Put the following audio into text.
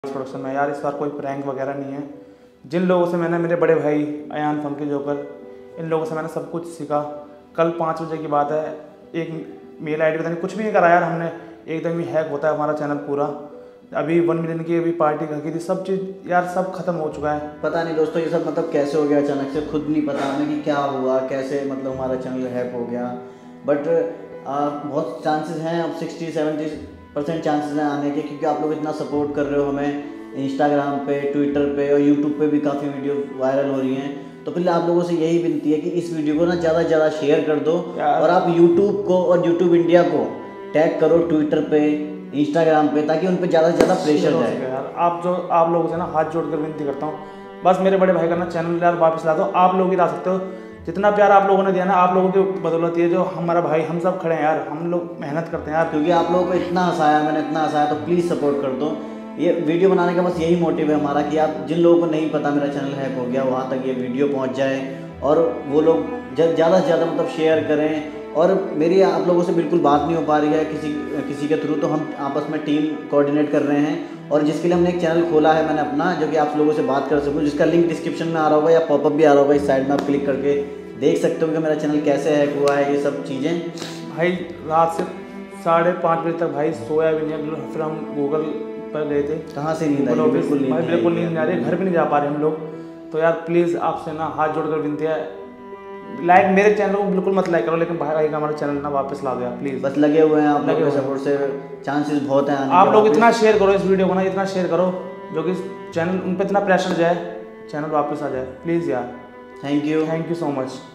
Production में यार इस बार कोई प्रैंक वगैरह नहीं है। जिन लोगों से मैंने, मेरे बड़े भाई अयान फंकी जोकर, इन लोगों से मैंने सब कुछ सीखा। कल 5 बजे की बात है, एक मेल आईडी पता नहीं कुछ भी नहीं करा यार हमने, एकदम ही हैक होता है हमारा चैनल पूरा। अभी 1 मिलियन की अभी पार्टी रखी थी, सब चीज़ यार सब खत्म हो चुका है। पता नहीं दोस्तों ये सब मतलब कैसे हो गया अचानक से, खुद नहीं पता हमें कि क्या हुआ, कैसे मतलब हमारा चैनल हैक हो गया। बट बहुत चांसेस हैं, अब 60-70% चांसेस हैं आने के, क्योंकि आप लोग इतना सपोर्ट कर रहे हो हमें इंस्टाग्राम पे, ट्विटर पे और यूट्यूब पे भी काफ़ी वीडियो वायरल हो रही हैं। तो फिर आप लोगों से यही विनती है कि इस वीडियो को ना ज़्यादा से ज़्यादा शेयर कर दो, और आप यूट्यूब को और यूट्यूब इंडिया को टैग करो ट्विटर पे, इंस्टाग्राम पे, ताकि उन पर ज़्यादा से ज़्यादा प्रेशर जाए। यार आप लोगों से ना हाथ जोड़कर विनती करता हूँ, बस मेरे बड़े भाई का ना चैनल यार वापस ला दो। आप लोग ही ला सकते हो, जितना प्यार आप लोगों ने दिया ना, आप लोगों की बदौलत ये जो हमारा भाई, हम सब खड़े हैं यार, हम लोग मेहनत करते हैं यार। क्योंकि आप लोगों को इतना हंसाया, मैंने इतना हंसाया, तो प्लीज़ सपोर्ट कर दो। ये वीडियो बनाने का बस यही मोटिव है हमारा कि आप जिन लोगों को नहीं पता मेरा चैनल हैक हो गया, वहाँ तक ये वीडियो पहुँच जाए और वो लोग ज़्यादा से ज़्यादा मतलब शेयर करें। और मेरी आप लोगों से बिल्कुल बात नहीं हो पा रही है किसी के थ्रू, तो हम आपस में टीम कोऑर्डिनेट कर रहे हैं, और जिसके लिए हमने एक चैनल खोला है मैंने अपना, जो कि आप लोगों से बात कर सकूँ, जिसका लिंक डिस्क्रिप्शन में आ रहा होगा या पॉपअप भी आ रहा होगा, इस साइड में आप क्लिक करके देख सकते हो कि मेरा चैनल कैसे हैक हुआ है, ये सब चीज़ें। भाई रात से 5:30 बजे तक भाई सोया भी नहीं, फिर हम गूगल पर गए थे। कहाँ से नींद आई? बिल्कुल नींद नहीं आ रही, घर भी नहीं जा पा रहे हम लोग। तो यार प्लीज़ आपसे ना हाथ जोड़कर विनती है, लाइक मेरे चैनल को बिल्कुल मत लाइक करो, लेकिन भाई का हमारा चैनल ना वापस ला दो यार प्लीज़। बस लगे हुए हैं आप लोगों के सपोर्ट से, चांसेस बहुत हैं आने आप लोग इतना शेयर करो इस वीडियो को ना, इतना शेयर करो जो कि चैनल उन पर इतना प्रेशर जाए, चैनल वापस आ जाए प्लीज़ यार। Thank you so much.